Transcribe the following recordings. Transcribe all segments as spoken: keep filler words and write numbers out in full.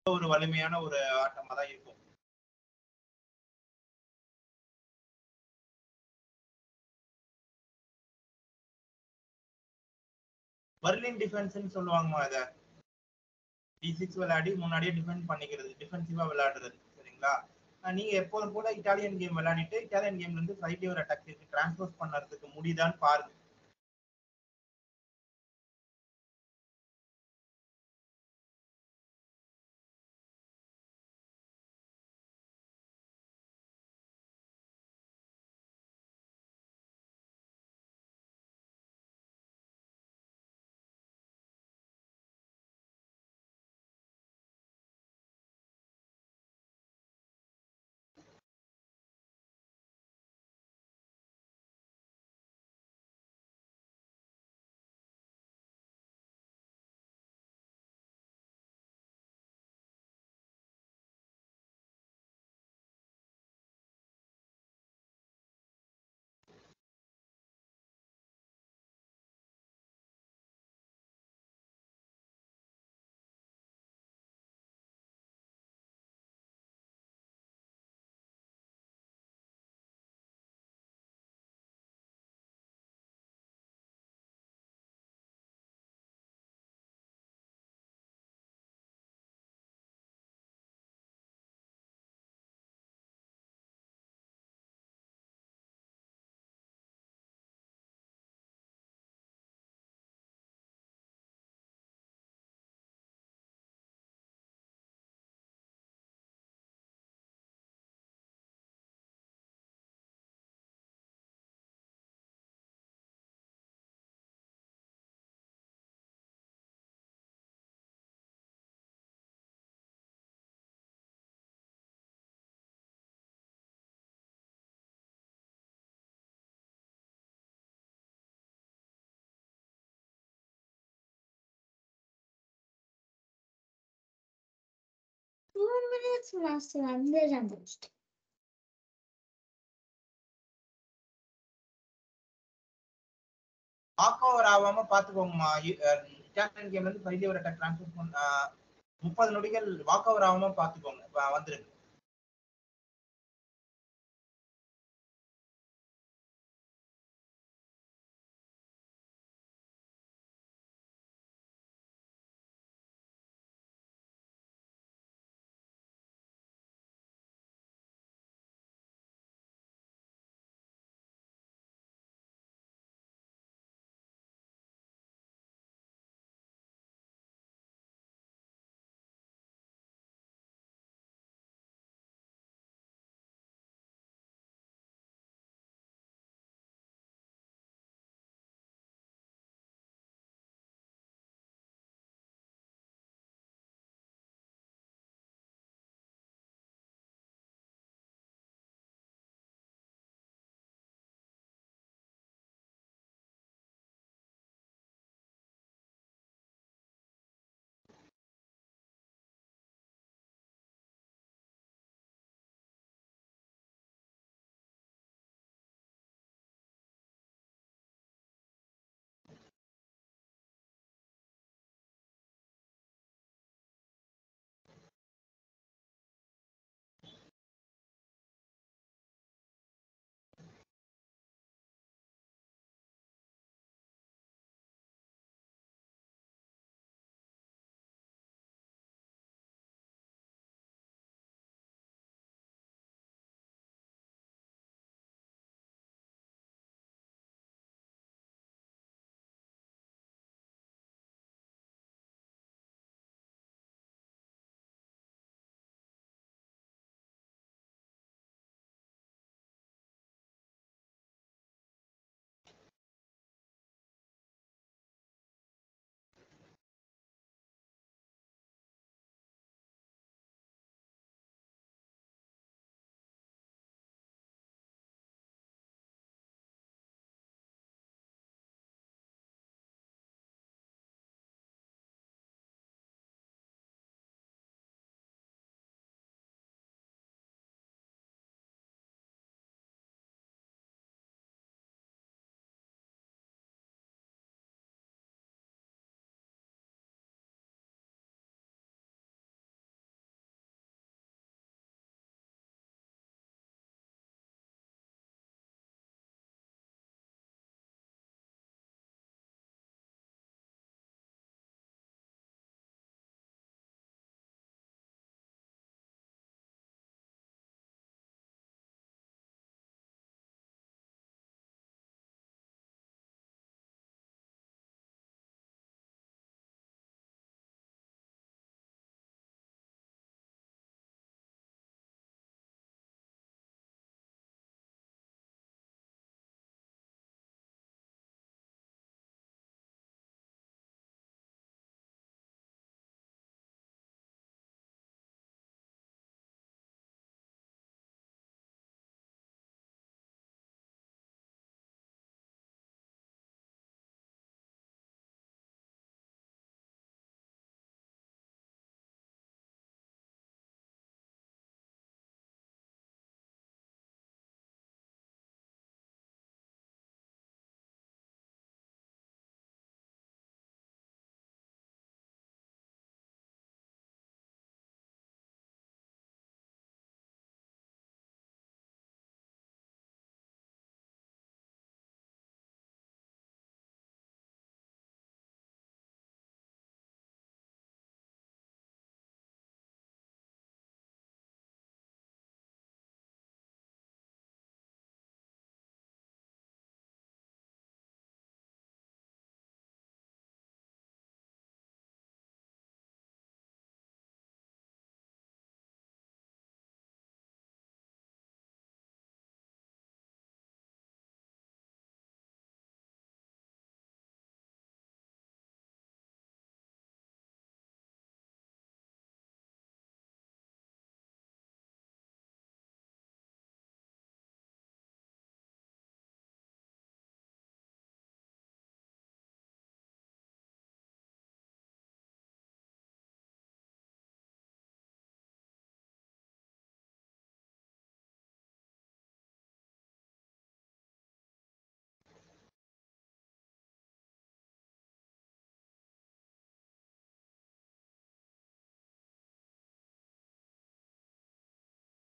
ஒரு வலிமையான ஒரு ஆட்டமா தான் இருக்கும். பர்லின் டிஃபென்ஸ்னு சொல்லுவாங்கம்மா இதை. டி சிக்ஸ் விளையாடி முன்னாடியே டிஃபெண்ட் பண்ணிக்கிறது, டிஃபென்சிவா விளையாடுறது. சரிங்களா? நீங்க எப்போதும் கூட இட்டாலியன் கேம் விளையாடிட்டு இட்டாலியன் கேம்ல இருந்து ஃபைவ் டே ஒரு அட்டாக் டிரான்ஸ்போஸ் பண்றதுக்கு முடியுதான்னு பாருங்க. Two minutes last வந்து இருந்துச்சு. வாக் ஓவர் ஆகாம பாத்துக்கோங்கம்மா. இட்டாலியன் கேம்ல இருந்து ஃபைவ் டே ஒரு அட்டாக் டிரான்ஸ்போஸ் பண்ண முப்பது நொடிகள் வாக் ஓவர் ஆகாம பாத்துக்கோங்க. வந்துருக்கு.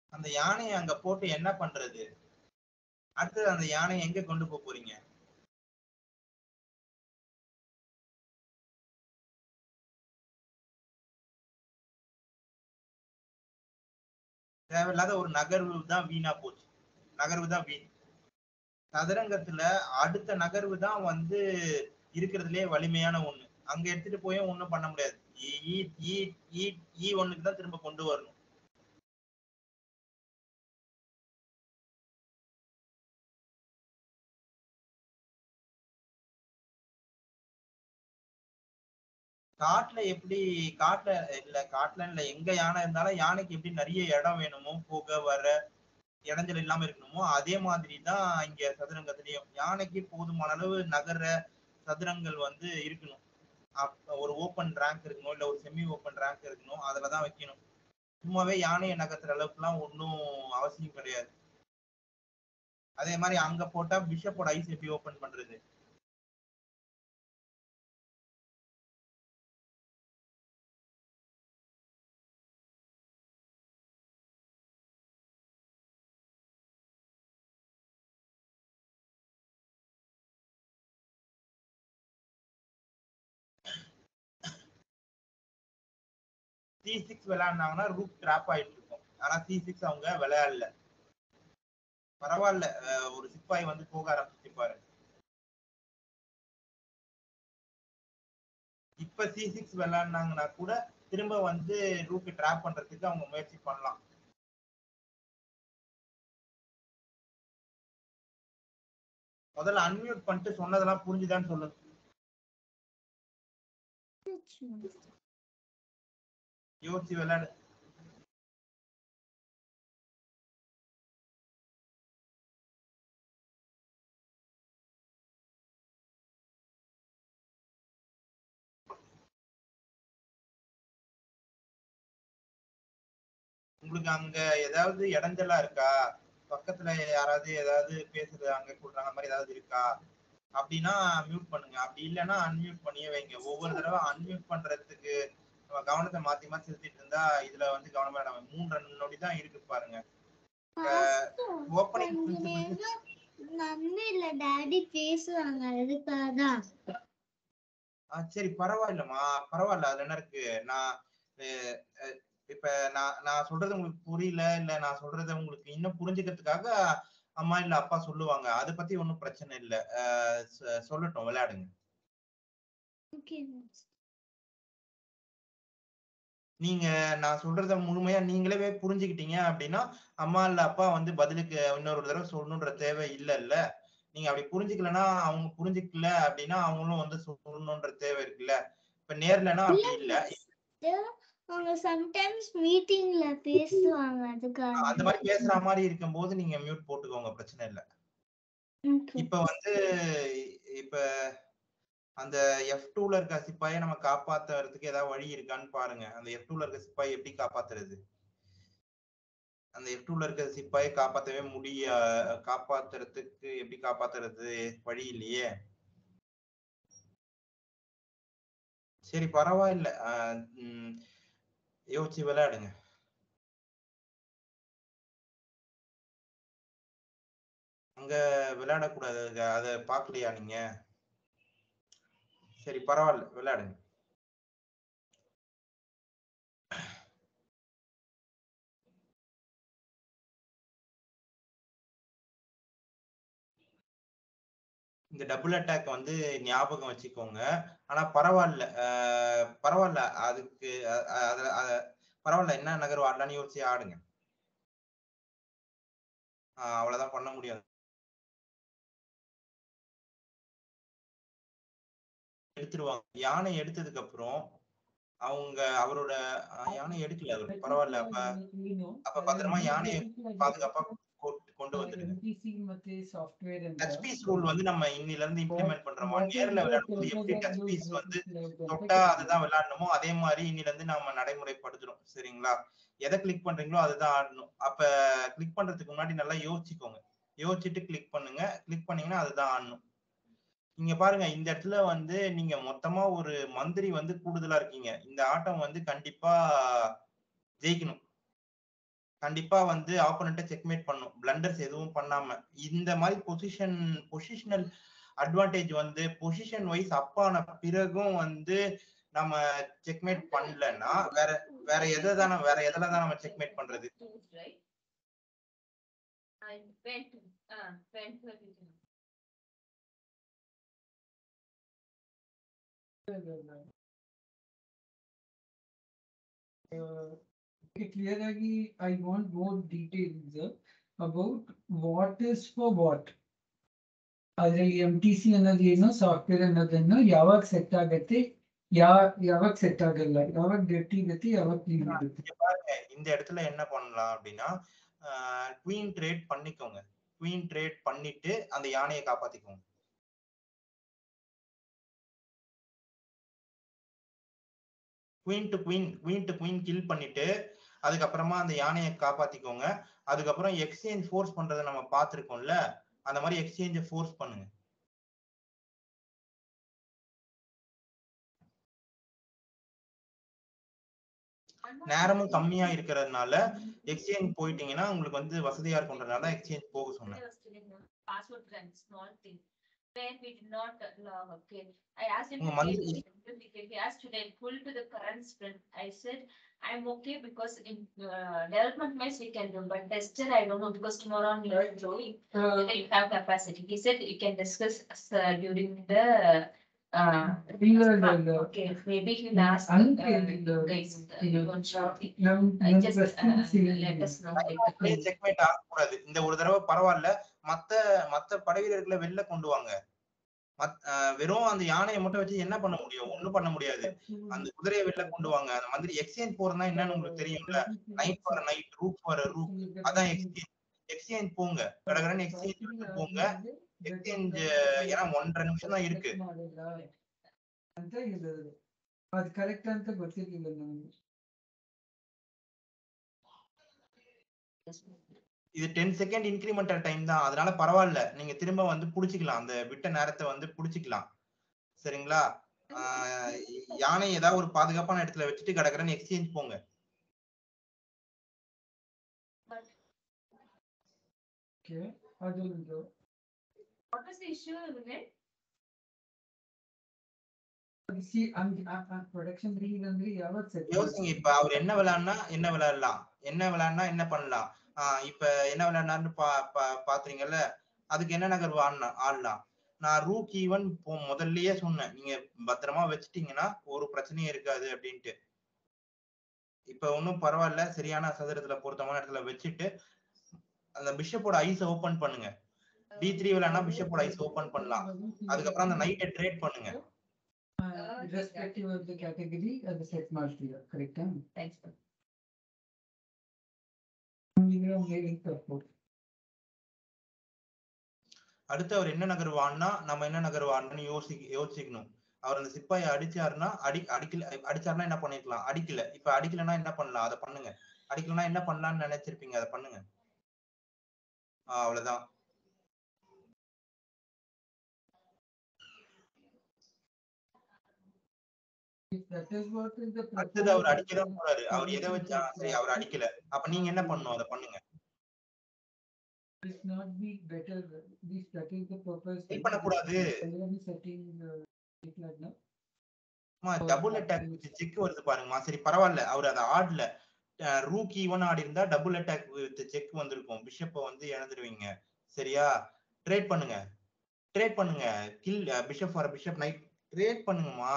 அந்த யானையை அங்க போட்டு என்ன பண்றது? அடுத்து அந்த யானையை எங்க கொண்டு போக போறீங்க? தேவையில்லாத ஒரு நகர்வு தான் வீணா போச்சு. நகர்வு தான் வீண். சதுரங்கத்துல அடுத்த நகர்வு தான் வந்து இருக்கிறதுலே வலிமையான ஒண்ணு. அங்க எடுத்துட்டு போய் ஒண்ணும் பண்ண முடியாது. ஈ ஈ ஈ ஈ ஒண்ணுக்கு தான் திரும்ப கொண்டு வரணும். காட்டுல எப்படி காட்டுல இல்ல காட்டுல இல்ல எங்க யானை இருந்தாலும் யானைக்கு எப்படி நிறைய இடம் வேணுமோ போக வர இடைஞ்சல் இல்லாம இருக்கணுமோ அதே மாதிரிதான் இங்க சதுரங்கத்திலயும் யானைக்கு போதுமான அளவு நகர சதுரங்கள் வந்து இருக்கணும். அப்ப ஒரு ஓப்பன் ரேங்க் இருக்கணும் இல்ல ஒரு செமி ஓப்பன் ரேங்க் இருக்கணும் அதுலதான் வைக்கணும். சும்மாவே யானையை நகர்த்துற அளவுக்கு எல்லாம் ஒன்றும் அவசியம் கிடையாது. அதே மாதிரி அங்க போட்டா பிஷப்போட ஐஸ் எப்படி ஓபன் பண்றது? சி சிக்ஸ் விளையாடுனாங்கன்னா ரூட் டிராப் ஆயிட்டு இருக்கும். ஆனா சி சிக்ஸ் அவங்க விளையாடல. பரவாயில்ல, ஒரு சிப்பாய் வந்து போக ஆரம்பிச்சு பாரு. இப்ப சி சிக்ஸ் விளையாடுனாங்கன்னா கூட திரும்ப வந்து ரூட் டிராப் பண்றதுக்கு அவங்க முயற்சி பண்ணலாம். முதல்ல அன்மியூட் பண்ணிட்டு சொன்னதெல்லாம் புரிஞ்சுதான்னு சொல்லுங்க. யோசிச்சு விளையாடு. உங்களுக்கு அங்க ஏதாவது இடைஞ்சலா இருக்கா? பக்கத்துல யாராவது ஏதாவது பேசுறது அங்க சொல்றாங்க மாதிரி ஏதாவது இருக்கா அப்படின்னா மியூட் பண்ணுங்க. அப்படி இல்லைன்னா அன்மியூட் பண்ணியே வைங்க. ஒவ்வொரு தடவை அன்மியூட் பண்றதுக்கு கவனத்தை மாத்தி மாத்தி செலுத்திட்டு இருந்தா இதுல வந்து கவனமா நம்ம மூணு ரெண்டு நொடி தான் இருக்கு பாருங்க. ஓப்பனிங் இல்ல டாடி பேசுவாங்க அதுக்காகதான். சரி பரவாயில்லம்மா, பரவாயில்ல. அதுல என்ன இருக்கு? நான் இப்ப நான் நான் சொல்றது உங்களுக்கு புரியல இல்ல நான் சொல்றதை உங்களுக்கு இன்னும் புரிஞ்சுக்கிறதுக்காக அம்மா இல்ல அப்பா சொல்லுவாங்க. அதை பத்தி ஒன்றும் பிரச்சனை இல்லை. சொல்லட்டும், விளையாடுங்க. நீங்க நான் சொல்றத முழுமையா நீங்களே புரிஞ்சுக்கிட்டீங்க அப்படின்னா அம்மா இல்ல அப்பா வந்து பதிலுக்கு இன்னொரு தடவை சொல்லணுன்ற தேவை இல்ல இல்ல. நீங்க அப்படி புரிஞ்சுக்கலன்னா அவங்க புரிஞ்சுக்கல அப்படின்னா அவங்களும் வந்து சொல்லணுன்ற தேவை இருக்குல்ல. இப்ப நேர்லன்னா அப்படி இல்ல. அவங்க சம்டைம்ஸ் மீட்டிங்ல பேசுவாங்க அதுக்காக. அந்த மாதிரி பேசுற மாதிரி இருக்கும்போது நீங்க மியூட் போட்டுக்கோங்க, பிரச்சனை இல்ல. இப்ப வந்து இப்ப அந்த எஃப் டூல இருக்க சிப்பாயை நம்ம காப்பாத்துறதுக்கு ஏதாவது வழி இருக்கான்னு பாருங்க. அந்த எஃப் டூல இருக்க சிப்பாயை எப்படி காப்பாத்துறது? அந்த எஃப் டூல இருக்க சிப்பாயை காப்பாத்தவே முடிய காப்பாத்துறதுக்கு எப்படி காப்பாத்துறது? வழி இல்லையே. சரி பரவாயில்ல, யோசிச்சு விளையாடுங்க. அங்க விளையாடக்கூடாது, அதை பாக்கலையா நீங்க? சரி பரவாயில்ல, விளையாடுங்க. இந்த டபுள் அட்டாக் வந்து ஞாபகம் வச்சுக்கோங்க. ஆனா பரவாயில்ல, பரவாயில்ல. அதுக்கு பரவாயில்ல, என்ன நகர்வு ஆடலான்னு யோசிச்சு ஆடுங்க. அவ்வளவுதான் பண்ண முடியாது. எடுத்துருவாங்க. யானை எடுத்ததுக்கு அப்புறம் அவங்க அவரோட யானை எடுக்கல அவர். பரவாயில்ல, அப்ப அப்ப பத்திரமா யானையை பாதுகாப்பா கொண்டு வந்துடுங்க. டச் பீஸ் ரூல் வந்து நம்ம இன்னில இருந்து இம்ப்ளிமெண்ட் பண்றோமா? நேர்ல விளையாடும்போது எப்படி டச் பீஸ் வந்து தொட்டா அதுதான் விளையாடணுமோ அதே மாதிரி இன்னில இருந்து நம்ம நடைமுறைப்படுத்துறோம். சரிங்களா? எதை கிளிக் பண்றீங்களோ அதுதான் ஆடணும். அப்ப கிளிக் பண்றதுக்கு முன்னாடி நல்லா யோசிச்சுக்கோங்க. யோசிச்சுட்டு கிளிக் பண்ணுங்க. கிளிக் பண்ணீங்கன்னா அதுதான் ஆடணும். நீங்க பாருங்க, இந்த இடத்துல வந்து நீங்க மொத்தமா ஒரு மந்திரி வந்து கூடுதலா இருக்கீங்க. இந்த ஆட்டம் வந்து கண்டிப்பா ஜெயிக்கணும். கண்டிப்பா வந்து ஆப்போனண்ட்டை செக்மேட் பண்ணும், பிளண்டர்ஸ் எதுவும் பண்ணாம. இந்த மாதிரி பொசிஷன் பொசிஷனல் அட்வான்டேஜ் வந்து பொசிஷன் வைஸ் அப்பான பிறகும் வந்து நம்ம செக்மேட் பண்ணலன்னா வேற வேற எதை தானே வேற எதில் தான் நம்ம செக்மேட் பண்றது? Clearly, I want more details about what is for what. ಅದರಲ್ಲಿ ಎಂ ಟಿ ಸಿ ಅನ್ನೋದು ಏನು, ಸಾಫ್ಟ್ವೇರ್ ಅನ್ನೋದನ್ನು ಯಾವಾಗ ಸೆಟ್ ಆಗುತ್ತೆ, ಯಾ ಯಾವಾಗ ಸೆಟ್ ಆಗಲ್ಲ, ಯಾವಾಗ ಡರ್ಟಿ ಇರುತ್ತೆ, ಯಾವಾಗ ಕ್ಲೀನ್ ಆಗುತ್ತೆ. பாருங்க இந்த இடத்துல என்ன பண்ணலாம் அப்படின்னா குவீன் ட்ரேட் பண்ணிக்கோங்க. குவீன் ட்ரேட் பண்ணிட்டு அந்த யானையை காப்பாத்திக்கோங்க. Queen to queen queen to queen kill பண்ணிட்டு அதுக்கப்புறமா அந்த யானையை காப்பாத்திக்கோங்க. அதுக்கப்புறம் எக்ஸ்சேஞ்ச் ஃபோர்ஸ் பண்றதை நம்ம பார்த்துருக்கோம்ல, அந்த மாதிரி எக்ஸ்சேஞ்சை ஃபோர்ஸ் பண்ணுங்க. நேரமும் கம்மியா இருக்கிறதுனால எக்ஸ்சேஞ்ச் போயிட்டீங்கன்னா உங்களுக்கு வந்து வசதியா இருக்கும்ன்றதுனால எக்ஸ்சேஞ்ச் போக சொன்னேன். Where we did not allow, okay. I asked him to take, he asked to then pull to the current sprint. I said, I'm okay because in uh, development wise we can do, but tester I don't know because tomorrow on your drawing, uh, you have capacity. He said you can discuss uh, during the uh, okay, maybe he'll ask uh, guys, you want shortly. I just uh, let us know. Checkmate ஆகக்கூடாது. இந்த ஒரு தடவை பரவாயில்ல, மத்த மத்த படைவீரர்களை வெளில கொண்டு வாங்க. வெறும் அந்த யானையை மட்டும் வச்சு என்ன பண்ண முடியும்? ஒண்ணும் பண்ண முடியாது. அந்த குதிரையை வெளில கொண்டு வாங்க. அந்த மாதிரி எக்ஸ்சேஞ்ச் போறதுனா என்னன்னு உங்களுக்கு தெரியும்ல, knight for knight, rook for rook, அதான் எக்ஸ்சேஞ்ச். எக்ஸ்சேஞ்ச் போங்க, கடகடன்னு எக்ஸ்சேஞ்ச் போங்க. எக்ஸ்சேஞ்ச் ஏன்னா ஒன்றரை நிமிஷம் தான் இருக்கு. அது கரெக்டா ಅಂತ ಗೊತ್ತಿರಲಿಲ್ಲ ನನಗೆ. இது டென் செகண்ட் இன்கிரிமெண்டல் டைம் தான், அதனால பரவாயில்ல. நீங்க திரும்ப வந்து புடிச்சுக்கலாம், அந்த விட்ட நேரத்தை வந்து புடிச்சுக்கலாம். சரிங்களா? யானை ஏதாவது ஒரு பாதுகாப்பான இடத்துல வச்சுட்டு கடகடன்னு எக்ஸ்சேஞ்ச் போங்க. Okay, அது வந்து what is the issue with it? see and production reel ಅಂದ್ರೆ ಯಾವಾಗ ಸೆಟ್ யோசிங்க. இப்ப அவர் என்ன விளையாடுனா என்ன விளையாடலாம், என்ன விளையாடுனா என்ன பண்ணலாம். ஆஹ் இப்ப என்ன விளையாடுனாருன்னு பா பாத்துறீங்கல்ல, அதுக்கு என்ன நகர்வு ஆடலாம் ஆடலாம் நான் ரூக் ஈவன் முதல்லயே சொன்னேன், நீங்க பத்திரமா வச்சுட்டீங்கன்னா ஒரு பிரச்சனையும் இருக்காது அப்படின்ட்டு. இப்ப ஒன்னும் பரவாயில்ல, சரியான சதுரத்துல பொருத்தமான இடத்துல வச்சுட்டு அந்த பிஷப்போட ஐஸ் ஓபன் பண்ணுங்க. டி த்ரீ விளையாடுனா பிஷப்போட ஐஸ் ஓபன் பண்ணலாம். அதுக்கப்புறம் அந்த நைட்டை ட்ரேட் பண்ணுங்க. irrespective of the category ಅದು ಸೆಟ್ ಮಾಡ್ತೀರಾ, ಕರೆಕ್ಟಾ? Thanks sir. அடுத்து அவர் என்ன நகர்வான்னா நம்ம என்ன நகர்வான்னு யோசி யோசிக்கணும். அவர் அந்த சிப்பாயை அடிச்சாருன்னா அடி அடிக்கல அடிச்சாருன்னா என்ன பண்ணிக்கலாம், அடிக்கல. இப்ப அடிக்கலன்னா என்ன பண்ணலாம், அதை பண்ணுங்க. அடிக்கலன்னா என்ன பண்ணலாம்னு நினைச்சிருப்பீங்க, அதை பண்ணுங்க. ஆஹ் அவ்வளவுதான். அடுத்தது அவர் அடிக்கதான் போறாரு. அவர் எதை வச்சா சரி, அவர் அடிக்கல. அப்ப நீங்க என்ன பண்ணணும், அதை பண்ணுங்க. பண்ணக்கூடாது. டபுள் அட்டாக் செக் வருது பாருங்கம்மா. சரி பரவாயில்ல, அவர் அதை ஆடல. ரூக் ஈவன் ஆடி இருந்தா டபுள் அட்டாக் செக் வந்திருக்கும், பிஷப்பை வந்து இழந்துருவீங்க. சரியா? ட்ரேட் பண்ணுங்க, ட்ரேட் பண்ணுங்க. Kill bishop for bishop knight trade பண்ணுங்கம்மா.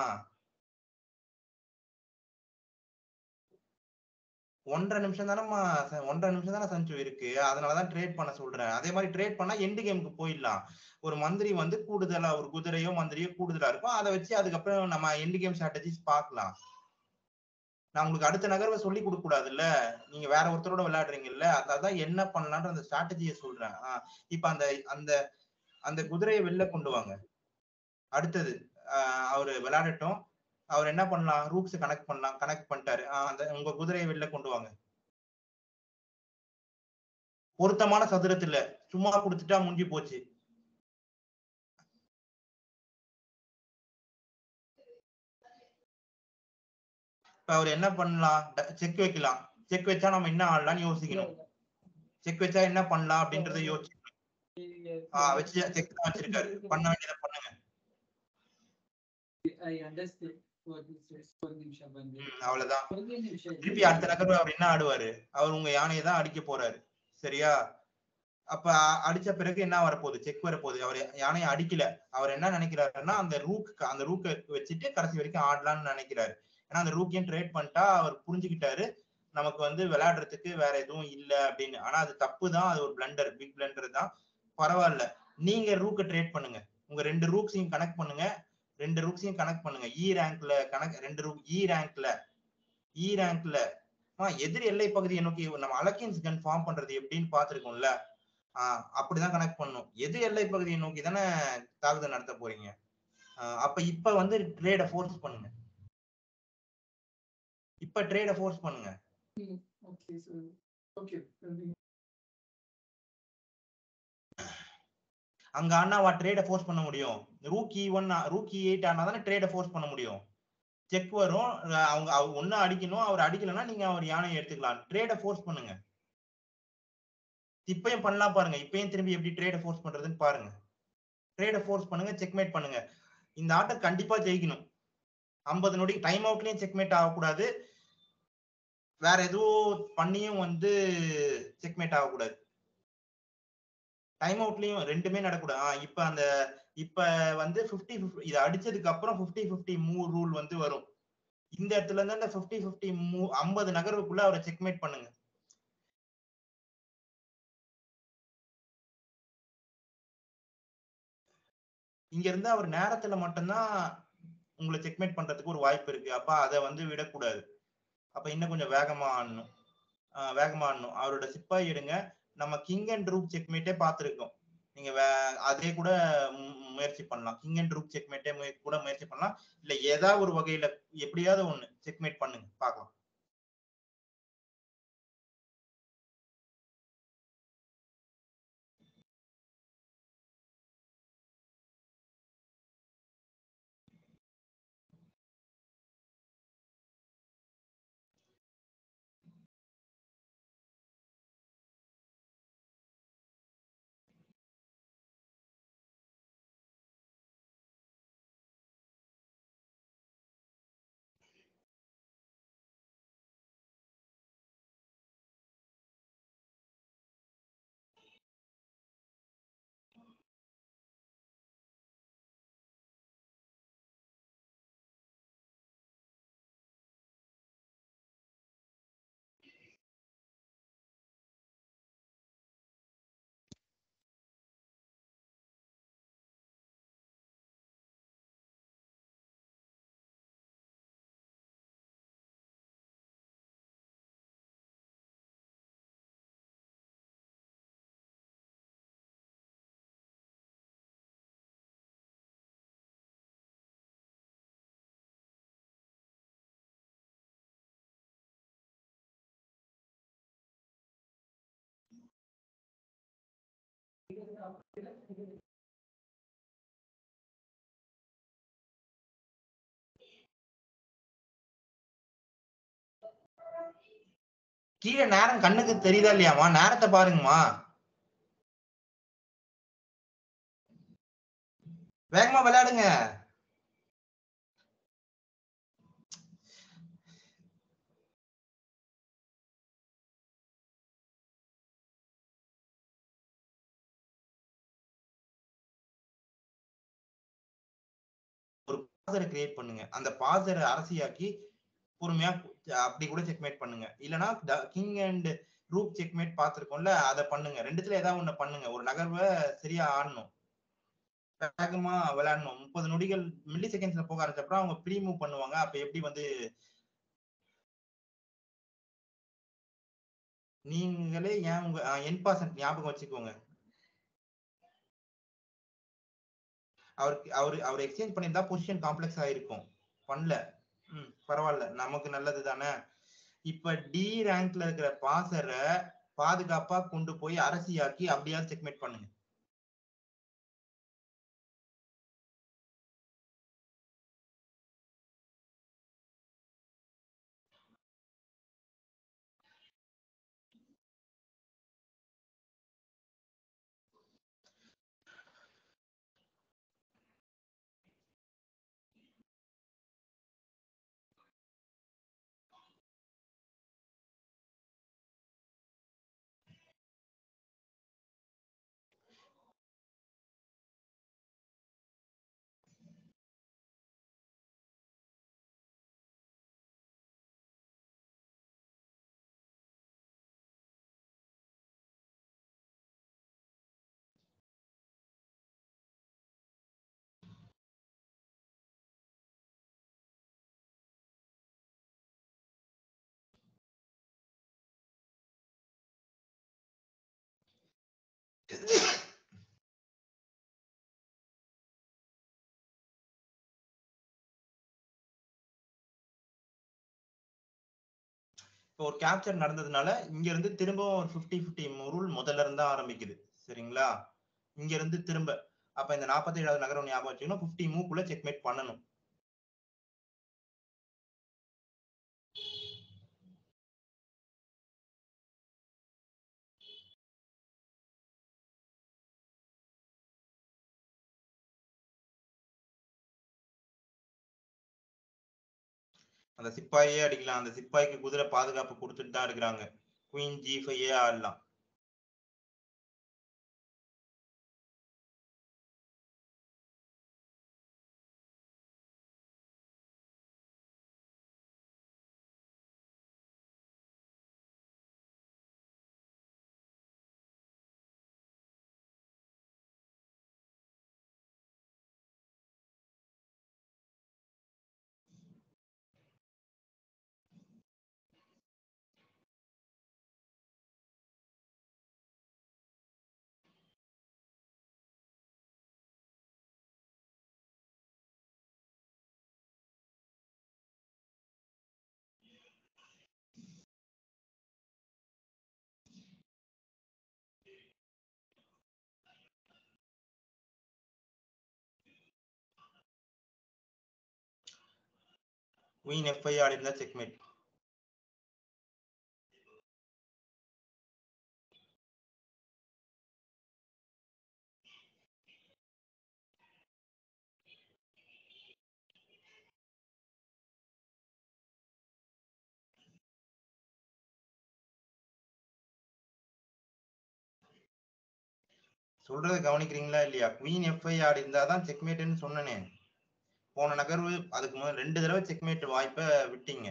ஒன்றரை நிமிஷம் தானேம்மா, ஒன்றரை நிமிஷம் தானே சஞ்சு இருக்கு, அதனாலதான் ட்ரேட் பண்ண சொல்றேன். அதே மாதிரி ட்ரேட் பண்ணா எண்டு கேமுக்கு போயிடலாம். ஒரு மந்திரி வந்து கூடுதலா, ஒரு குதிரையோ மந்திரியோ கூடுதலா இருக்கும், அதை வச்சு அதுக்கப்புறம் நம்ம எண்டு கேம் ஸ்ட்ராட்டஜிஸ் பார்க்கலாம். நான் உங்களுக்கு அடுத்த நகர்வை சொல்லி கொடுக்க கூடாதுல்ல, நீங்க வேற ஒருத்தரோட விளையாடுறீங்கல்ல, அதான் என்ன பண்ணலான்ற அந்த ஸ்ட்ராட்டஜியை சொல்றேன். ஆஹ் இப்ப அந்த அந்த அந்த குதிரையை வெளில கொண்டு வாங்க. அடுத்தது ஆஹ் அவரு விளையாடட்டும். அவர் என்ன பண்ணலாம், ரூக்ஸ் கனெக்ட் பண்ணலாம். கனெக்ட் பண்ணிட்டாரு. அந்த உங்க குதிரையை வெளில கொண்டு வாங்க. பொருத்தமான சதுரத்துல சும்மா கொடுத்துட்டா முடிஞ்சு போச்சு. இப்ப அவர் என்ன பண்ணலாம், செக் வைக்கலாம். செக் வச்சா நம்ம என்ன ஆடலாம்னு யோசிக்கணும். செக் வச்சா என்ன பண்ணலாம் அப்படின்றத யோசிக்கணும். ஆஹ் வச்சு செக் தான் வச்சிருக்காரு, பண்ண வேண்டியதை பண்ணுங்க. அவ்வளவுதான். திருப்பி அடுத்த நகர்வு அவர் என்ன ஆடுவாரு, அவர் உங்க யானையை தான் அடிக்க போறாரு. சரியா? அப்ப அடிச்ச பிறகு என்ன வரப்போகுது, செக் வரப்போகுது. அவர் யானையை அடிக்கல, அவர் என்ன நினைக்கிறாருன்னா அந்த ரூக் அந்த ரூக்கை வச்சுட்டு கடைசி வரைக்கும் ஆடலாம்னு நினைக்கிறாரு. ஏன்னா அந்த ரூக்கையும் ட்ரேட் பண்ணிட்டா அவர் புரிஞ்சுக்கிட்டாரு நமக்கு வந்து விளையாடுறதுக்கு வேற எதுவும் இல்லை அப்படின்னு. ஆனா அது தப்பு தான், அது ஒரு பிளண்டர், பிக் பிளண்டர் தான். பரவாயில்ல, நீங்க ரூக்கை ட்ரேட் பண்ணுங்க, உங்க ரெண்டு ரூக்ஸையும் கனெக்ட் பண்ணுங்க, ரெண்டு ரூக்ஸையும் கனெக்ட் பண்ணுங்க. இ ரேங்க்ல கனெக்ட் ரெண்டு ரூக் இ ரேங்க்ல இ ரேங்க்ல எதிர் எல்லை பகுதியை நோக்கி நம்ம அலக்கின்ஸ் கன் ஃபார்ம் பண்றது எப்படின்னு பாத்துருக்கோம்ல. ஆஹ் அப்படிதான் கனெக்ட் பண்ணும். எது எல்லை பகுதியை நோக்கி தானே தாக்குதல் நடத்த போறீங்க. அப்ப இப்ப வந்து ட்ரேட ஃபோர்ஸ் பண்ணுங்க, இப்ப ட்ரேட ஃபோர்ஸ் பண்ணுங்க. அங்க ஆனாவா ட்ரேட ஃபோர்ஸ் பண்ண முடியும்? ரூக்கி ஒன் ரூக்கி எயிட் ஆனா தானே ட்ரேட ஃபோர்ஸ் பண்ண முடியும். செக் வரும், அவங்க ஒன்னு அடிக்கணும், அவர் அடிக்கலன்னா நீங்க அவர் யானையை எடுத்துக்கலாம். ட்ரேட ஃபோர்ஸ் பண்ணுங்க. இப்பயும் பண்ணலாம் பாருங்க, இப்பயும் திரும்பி எப்படி ட்ரேட ஃபோர்ஸ் பண்றதுன்னு பாருங்க. ட்ரேட ஃபோர்ஸ் பண்ணுங்க, செக்மேட் பண்ணுங்க. இந்த ஆட்டம் கண்டிப்பா ஜெயிக்கணும். ஐம்பது நொடி டைம் அவுட்லயும் செக்மேட் ஆகக்கூடாது, வேற எதுவும் பண்ணியும் வந்து செக்மேட் ஆகக்கூடாது. டைம் அவுட்லயும் ரெண்டுமே நடக்கூடாது. இப்ப அந்த இப்ப வந்து பிப்டி இது அடிச்சதுக்கு அப்புறம் பிப்டி பிப்டி மூவ் ரூல் வந்து வரும். இந்த இடத்துல இருந்து அந்த பிப்டி பிப்டி மூவ் ஐம்பது நகர்வுக்குள்ள அவரை செக்மேட் பண்ணுங்க. இங்க இருந்து அவர் நேரத்துல மட்டும்தான் உங்களை செக்மேட் பண்றதுக்கு ஒரு வாய்ப்பு இருக்கு. அப்ப அதை வந்து விடக்கூடாது. அப்ப இன்னும் கொஞ்சம் வேகமா ஆடணும், வேகமா ஆடணும். அவரோட சிப்பாய் எடுங்க. நம்ம கிங் அண்ட் ரூக் செக்மேட்டே பார்த்துருக்கோம். நீங்க அதே கூட முயற்சி பண்ணலாம். கிங் அண்ட் ரூக் செக்மேட்டே கூட முயற்சி பண்ணலாம். இல்ல ஏதாவது ஒரு வகையில எப்படியாவது ஒண்ணு செக்மேட் பண்ணுங்க, பார்க்கலாம். கீழே நேரம் கண்ணுக்கு தெரியுதா இல்லையாமா? நேரத்தை பாருங்கம்மா, வேகமா விளையாடுங்க. ஒரு பாசரை கிரியேட் பண்ணுங்க, அந்த பாசரை அரசியாக்கி பொறுமையா அப்படி கூட செக்மேட் பண்ணுங்க. இல்லைன்னா கிங் அண்ட் ரூக் செக்மேட் பார்த்துருக்கோம்ல, அதை பண்ணுங்க. ரெண்டுத்துல ஏதாவது ஒண்ணு பண்ணுங்க. ஒரு நகர்வை சரியா ஆடணும், வேகமா விளையாடணும். முப்பது நொடிகள் மில்லி செகண்ட்ஸ்ல போக ஆரம்பிச்சப்பறம் அவங்க ப்ரீ மூவ் பண்ணுவாங்க. அப்ப எப்படி வந்து நீங்களே ஏன் உங்க என் பாசன்ட் ஞாபகம் வச்சுக்கோங்க. அவருக்கு அவரு அவர் எக்ஸ்சேஞ்ச் பண்ணியிருந்தா பொசிஷன் காம்ப்ளெக்ஸ் ஆயிருக்கும், பண்ணல. ம் பரவாயில்ல, நமக்கு நல்லது தானே. இப்ப டி ரேங்க்ல இருக்கிற பாசரை பாதுகாப்பா கொண்டு போய் அரசியாக்கி அப்படியாவது செக்மேட் பண்ணுங்க. இப்போ ஒரு கேப்சர் நடந்ததுனால இங்க இருந்து திரும்பவும் ஒரு பிப்டி பிப்டி ரூல் முதல்ல இருந்து ஆரம்பிக்குது. சரிங்களா? இங்க இருந்து திரும்ப அப்ப இந்த நாற்பத்தி ஏழாவது நகரம் ஞாபகம் வச்சுக்கணும். பிப்டி மூவ்க்குள்ள செக்மேட் பண்ணணும். அந்த சிப்பாயே அடிக்கலாம். அந்த சிப்பாய்க்கு குதிரை பாதுகாப்பு கொடுத்துட்டு தான் இருக்கிறாங்க. குயின் ஜி ஃபைவ் ஆடலாம். குயின் எஃப் ஃபைவ் ஆடி இருந்தா செக்மேட். சொல்றதை கவனிக்கிறீங்களா இல்லையா? குயின் எஃப் ஃபைவ் ஆடி இருந்தா தான் செக்மேட்னு சொன்னனே. போன நகர்வு அதுக்கு முதல்ல ரெண்டு தடவை செக்மேட் வாய்ப்பை விட்டீங்க.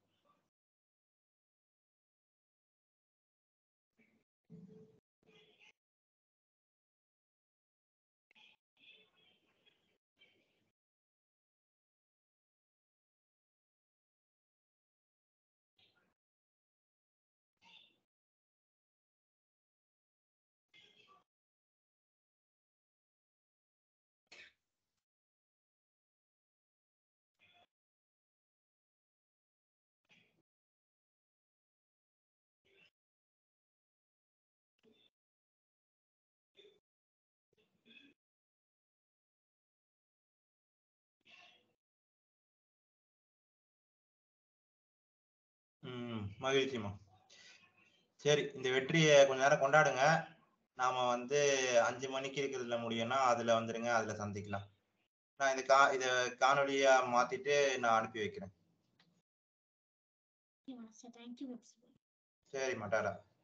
ம் மகிழ்ச்சிமா. சரி, இந்த வெற்றியை கொஞ்ச நேரம் கொண்டாடுங்க. நாம வந்து அஞ்சு மணிக்கு இருக்கிறதுல முடியும்னா அதுல வந்துருங்க, அதுல சந்திக்கலாம். நான் இந்த கா இத காணொலியா மாத்திட்டு நான் அனுப்பி வைக்கிறேன். சரிம்மா, டாடா.